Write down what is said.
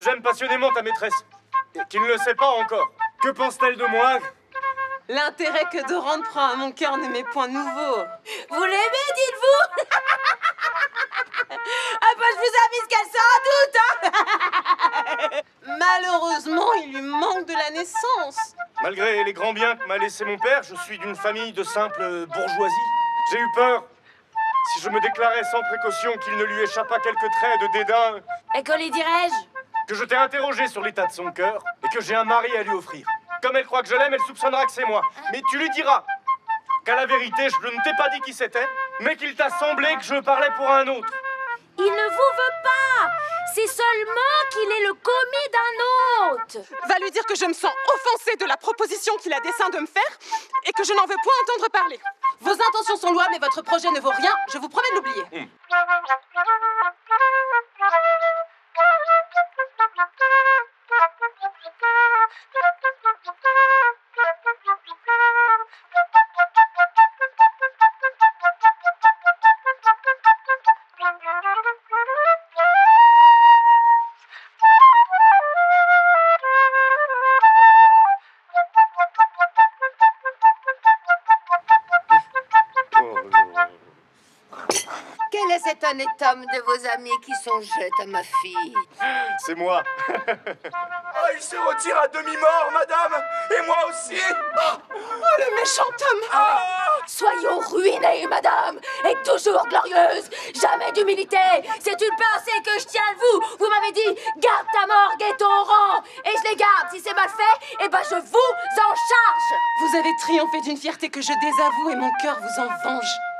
J'aime passionnément ta maîtresse, qui ne le sait pas encore. Que pense-t-elle de moi? L'intérêt que Dorante prend à mon cœur ne m'est point nouveau. Vous l'aimez, dites-vous? Ah bah je vous avise qu'elle s'en doute, hein. Malheureusement, il lui manque de la naissance. Malgré les grands biens que m'a laissé mon père, je suis d'une famille de simple bourgeoisie. J'ai eu peur, si je me déclarais sans précaution, qu'il ne lui échappât quelques traits de dédain. Et que lui dirais-je? Que je t'ai interrogé sur l'état de son cœur et que j'ai un mari à lui offrir. Comme elle croit que je l'aime, elle soupçonnera que c'est moi. Mais tu lui diras qu'à la vérité, je ne t'ai pas dit qui c'était, mais qu'il t'a semblé que je parlais pour un autre. Il ne vous veut pas. C'est seulement qu'il est le commis d'un autre. Va lui dire que je me sens offensée de la proposition qu'il a dessein de me faire et que je n'en veux point entendre parler. Vos intentions sont louables et votre projet ne vaut rien. Je vous promets de l'oublier. Quel est cet honnête homme de vos amis qui songeait à ma fille? C'est moi. Oh, il se retire à demi-mort, madame. Et moi aussi. Oh, le méchant homme! Soyons ruinés, madame, et toujours glorieuse. Jamais d'humilité. C'est une pensée que je tiens à vous. Vous m'avez dit, garde ta morgue et ton rang. Et je les garde. Si c'est mal fait, eh ben je vous en charge. Vous avez triomphé d'une fierté que je désavoue et mon cœur vous en venge.